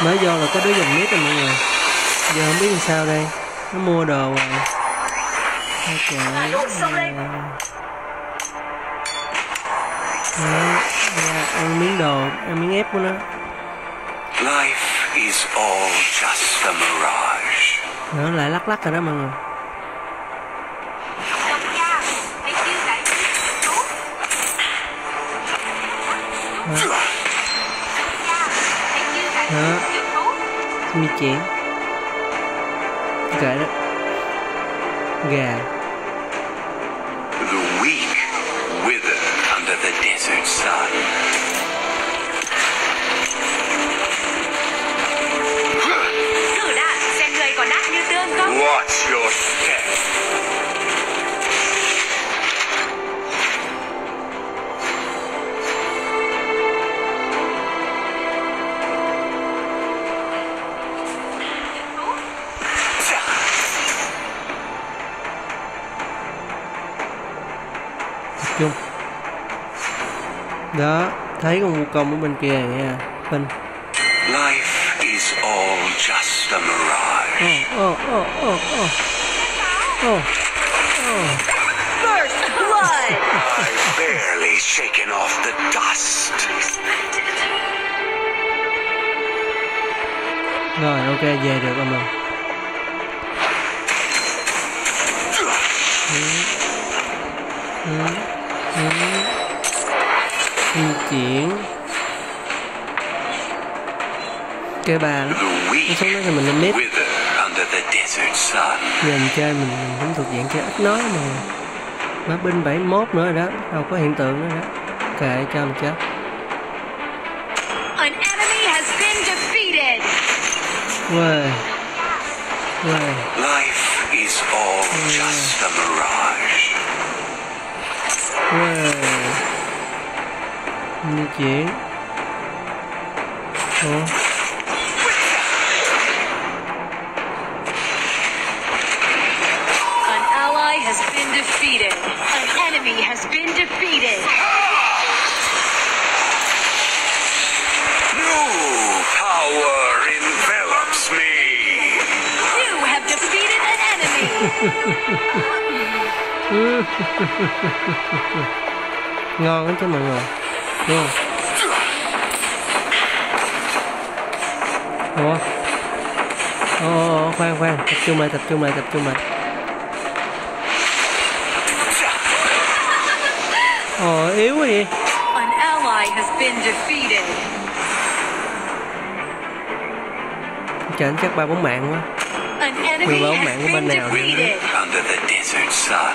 Mới vô là có đứa dùng miết rồi mọi người. Giờ không biết làm sao đây. Nó mua đồ rồi. Ok. Ăn miếng đồ, ăn miếng ép của nó. Life is all just a mirage. Nó lại lắc lắc rồi đó mọi người. Đó. Mi chén. Kệ đó. Gà. The weak wither under the desert sun. Thử đã, xem người còn nát như tương không? Watch your step. Chung. Đó, thấy con蜈công ở bên kia nha, bên. Life is all just a mirage. First blood! I've barely shaken off the dust. Rồi, ok, về được rồi mình. Di chuyển. Cái bà đó. Nó xuống đó thì mình lên mét. Giờ mình chơi mình cũng thuộc dạng chơi ít nói mà. Má binh 71 nữa rồi đó. Đâu có hiện tượng nữa đó. Kệ cho mình chết. An enemy has been defeated. Uầy. Uầy. Life is all just a mirage. Uầy. Di chuyển. Ủa. An ally has been defeated. An enemy has been defeated. New power envelops me. You have defeated an enemy. Ngon lắm chứ mọi người. Đúng không? Ủa? Khoan, tập trung lại. Yếu quá vậy. An ally has been defeated. Chẳng chắc 3-4 mạng quá. An enemy Mười has mạng của been bên nào vậy? defeated. Under the desert sun.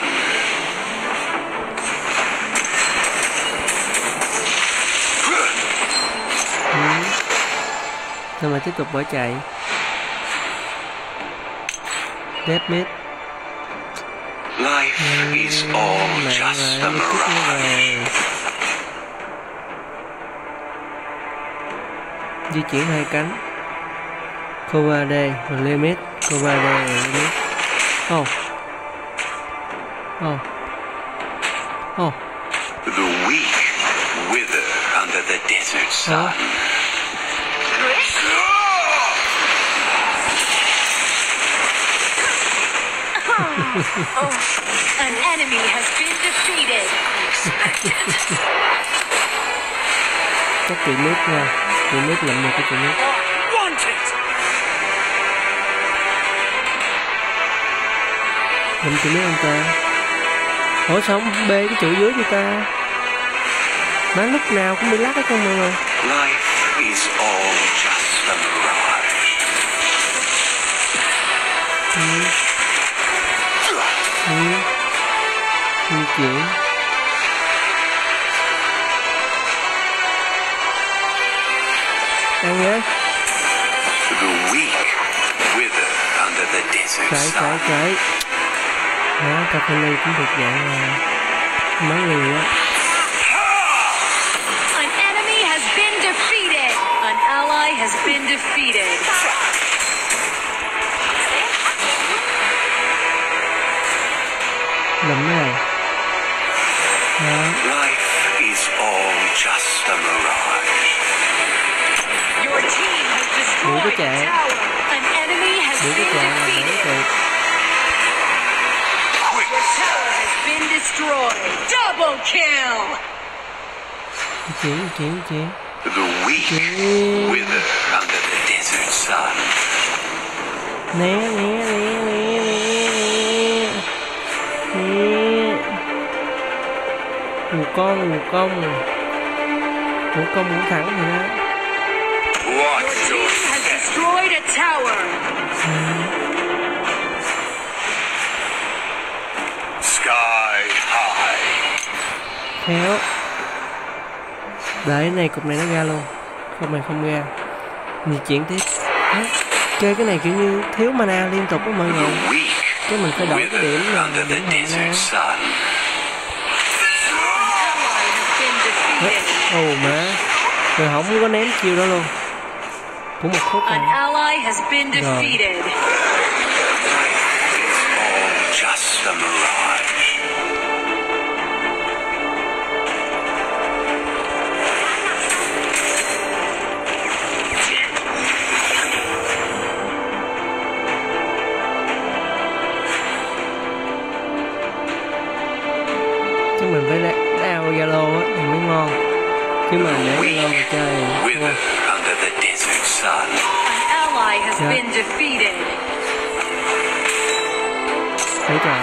Thôi mà tiếp tục bỏ chạy. Dead meat. Life is all just a mirage. Di chuyển 2 cánh. Cover D và limit. Cover D và limit. The weak wither under the desert sun. An enemy has been defeated. Chắc chị mít nha. Chị mít lụm được cái chị mít. Lụm chị mít không ta? Ủa sao không bê cái trụ dưới cho ta? Má lúc nào cũng bị lắc hết con mọi người. Life is all just a mirage. Di chuyển. Ăn nhé. The weak wither under the desert sun. Chạy. Đó, cà phê ly cũng thuộc dạng máu liều á. An enemy has been defeated. An ally has been defeated. Lụm cái này. Đó. Life is all just a mirage. Your team has destroyed cái chạy. An enemy has Đừng been có chạy là đỡ defeated. kịp. Your tower has been destroyed. Double kill. Chuyển. The weak wither under the desert sun. Né. Ngủ thẳng rồi đó. Watch Your your team has step. destroyed a tower. Sky high. Khéo. Đợi này, cục này nó ra luôn. Không ra. Di chuyển tiếp. Đó. Chơi cái này kiểu như thiếu mana liên tục đó mọi người. The weak Chứ mình phải đổi cái điểm wither là under the điểm mana. desert sun. Ally has been defeated. Ồ má. Rồi không có ném chiêu đó luôn. Cũng một khúc An rồi. ally has been defeated. All just a mirage. Chứ mình phải đao Zalo á thì mới ngon. Chứ mà để Zalo mà chơi Wither ngon. under the desert sun. An ally has Yeah. been defeated. Thấy trò.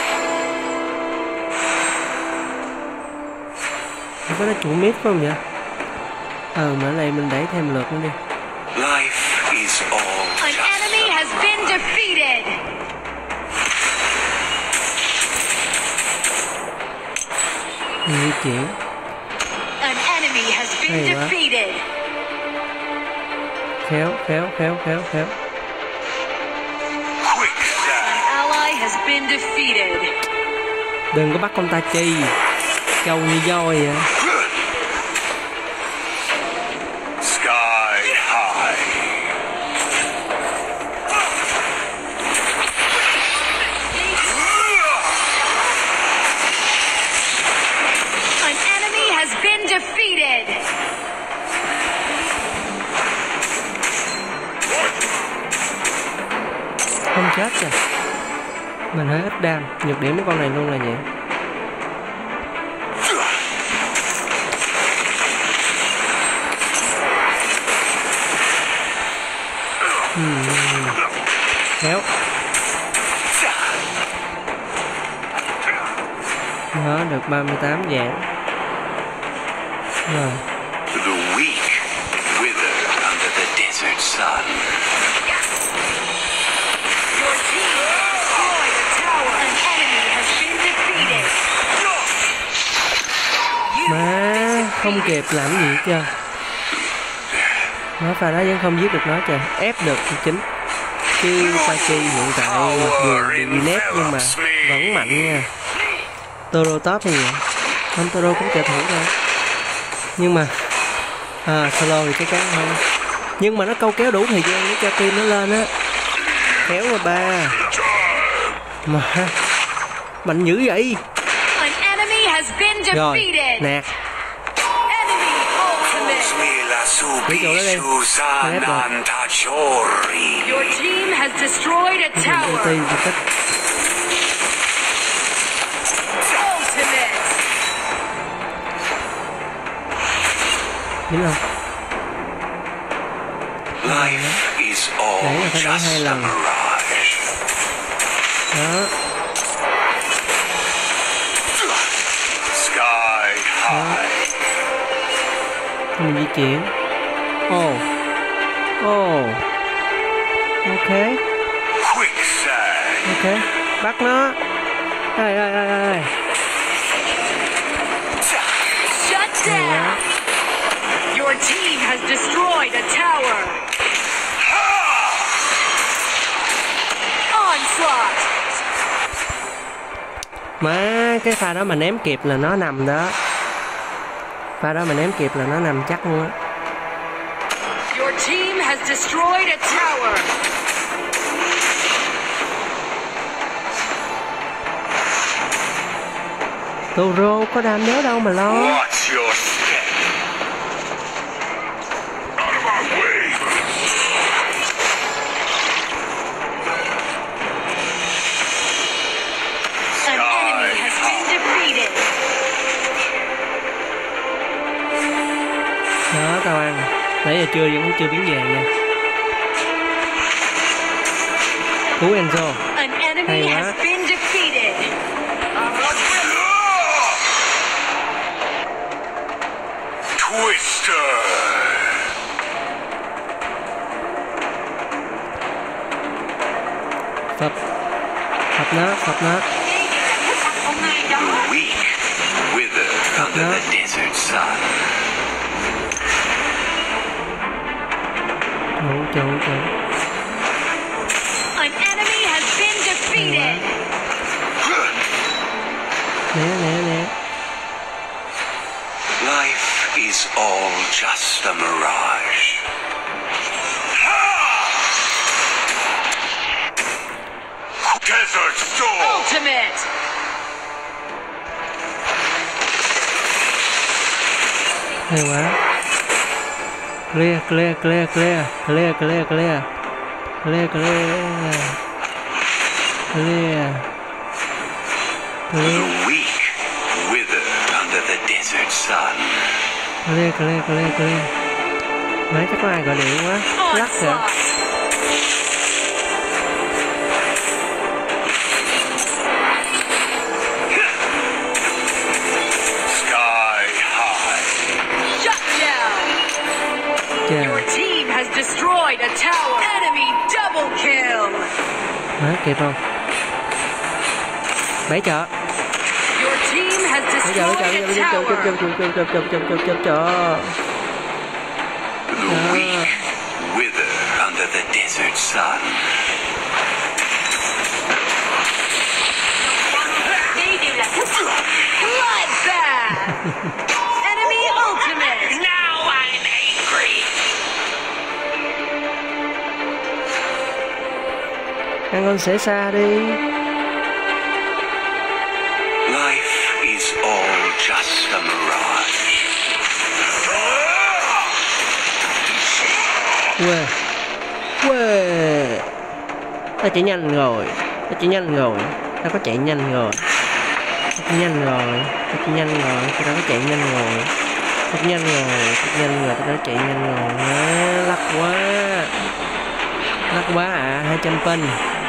Có nó chủ mid phải không vậy? Mà ở đây mình đẩy thêm lượt nữa đi. Life is all An just enemy has been defeated. Di chuyển. An enemy has been Hay quá. defeated. Khéo. quicksand. An ally has been defeated. Đừng có bắt con ta chi. Trâu như voi vậy. Sky high. An enemy has been defeated. Không chết rồi. Mình hơi ít đam. Nhược điểm của con này luôn là vậy. Khéo. Đó, được 38 vàng. Rồi. The weak wither under the desert sun. Your team destroyed a tower. An enemy has been defeated. Má, không kịp làm gì hết trơn. Nó pha đó vẫn không giết được nó trời. Ép được thì chính. Chứ Tachi hiện tại mặc dù bị nép nhưng mà vẫn mạnh nha. Toro top thì vậy. Không, Toro cũng trợ thủ thôi. Nhưng mà solo thì chắc chắn không. Nhưng mà nó câu kéo đủ thời gian để cho team nó lên á. Kéo rồi ba. Mà mạnh dữ vậy. An enemy has been Rồi, defeated. nạt. Enemy ultimate. Cái chỗ đó đi. Nép rồi. Your team has destroyed a Ulti tower. thì cách. Ultimate. Đúng không? Life is all Đấy là phải đổi just 2 a lần. mirage. Đó. Sky high. Thì mình di chuyển. Ok. Quicksand. Ok. Bắt nó. Đây. Shut down. Your team has destroyed a tower. Onslaught. Má, cái pha đó mà ném kịp là nó nằm đó. Pha đó mà ném kịp là nó nằm chắc luôn á. Your team has destroyed a tower. Toro có đam đéo đâu mà lo. Watch your step. Out of my way. Đó, tao ăn. Nãy giờ vẫn chưa biến về nha. Cú Enzo. An enemy has been defeated. Twister. Phập nó. The weak wither under the desert sun. Chủ. An enemy has been defeated. Nè. Life is all just a mirage. Desert Storm! Ultimate. Hay quá. Clear. The weak wither under the desert sun. Clear. Mấy chắc có ai gọi điện quá. Lắc kìa. Onslaught. Sky high. Shut down. Your team has destroyed a tower. Enemy double kill. Má kịp không? Bẫy chợ. Your team has destroyed a tower. Chợ. The weak wither under the desert sun. Đây đều là thức ăn. Bloodbath. Enemy ultimate. Now I'm angry. Ăn con sẽ xa đi. Life is all just a mirage. Quê. Tao chạy nhanh rồi. Tao có chạy nhanh rồi. Tao có chạy nhanh rồi. Tao đã chạy nhanh rồi. Lắc quá à. 200 pin.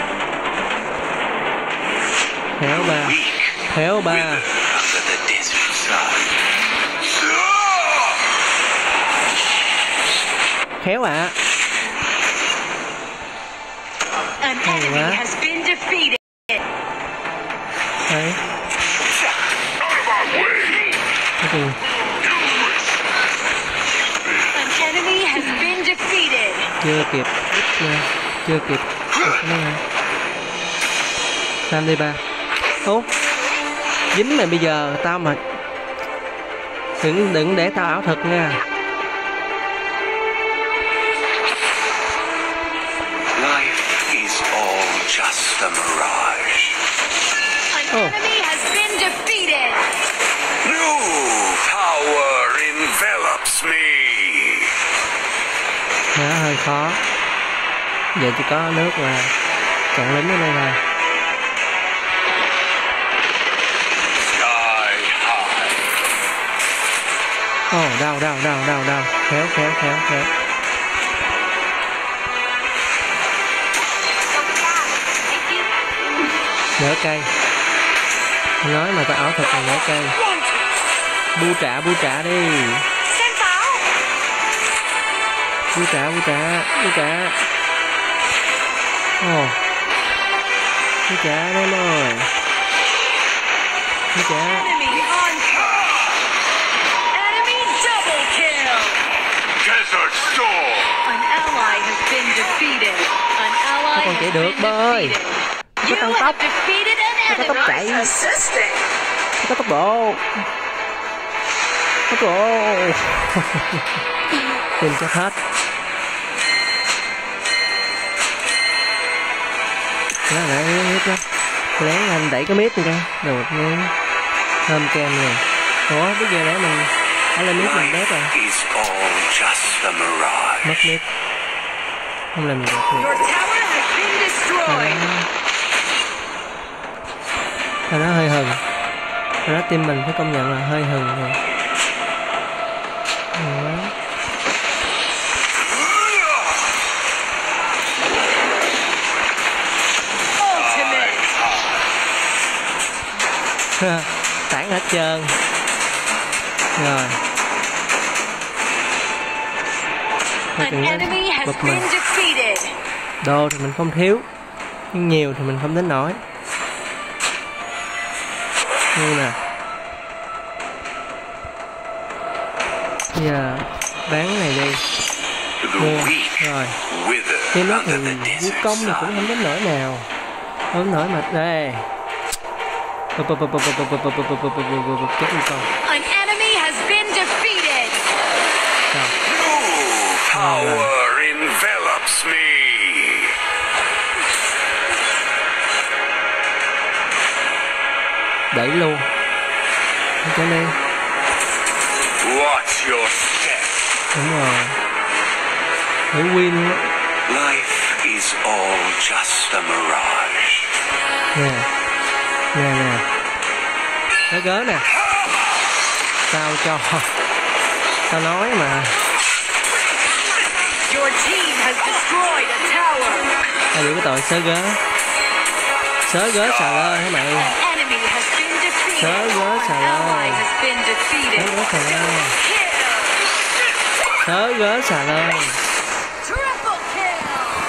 Khéo ba. Under the desert sun. Khéo ạ. An enemy has been defeated. Đấy. An enemy has been defeated. Chưa kịp. Sam đi ba. Ố. Dính mày bây giờ tao mà. Đừng để tao ảo thực nha. Life is all just a mirage. An enemy has been defeated. New power envelops me. Đó, hơi khó. Giờ chỉ có nước và chặn lính ở đây thôi. Sky high. Đau. Khéo. Đỡ cây. Nói mà tao ảo thật là đỡ cây. Bu trả đi. Xem pháo. Bu trả. Ồ. Bu trả em ơi. Bu trả. Enemy on top. Enemy double kill. Desert Storm. An ally has been defeated. An ally Nó còn chạy được ba ơi. Có tăng tốc. Có tốc chạy. Có tốc độ. Tìm chắc hết. Đó lại hết đó. Lén anh đẩy cái mít coi. Được nha. Thơm kem nè. Ủa bây giờ để mình ở lên mít mình đét rồi. Mất mít. Không làm gì được. Nó hơi hừng. Nó tim mình phải công nhận là hơi hừng rồi. tản hết trơn. Rồi. An enemy has been defeated. Đồ thì mình không thiếu, nhưng nhiều thì mình không đến nổi. Như nè. Giờ bán này đi. Mua. Rồi. Cái nó thì vũ công thì cũng không đến nỗi nào. Không đến nỗi mà đây. Chết đi con. An enemy has been defeated. Power envelops me. Đẩy luôn. Cho nên. Watch your step. Đúng rồi. Thử win luôn á. Life is all just a mirage. Nè. Nè. Nó gớ nè. Sao cho. Tao nói mà. Your team has destroyed a tower. Ai bị cái tội sớ gớ. Sớ gớ xà lơ hả mày. An enemy has been defeated. Sớ gớ xà lơ. Ally has been defeated. Sớ gớ xà lơ. Kill. Sớ gớ xà lơ. Triple kill.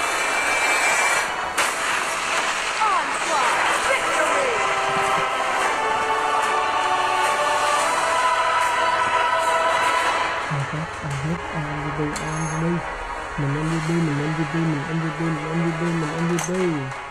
Onslaught victory. Mình MVP.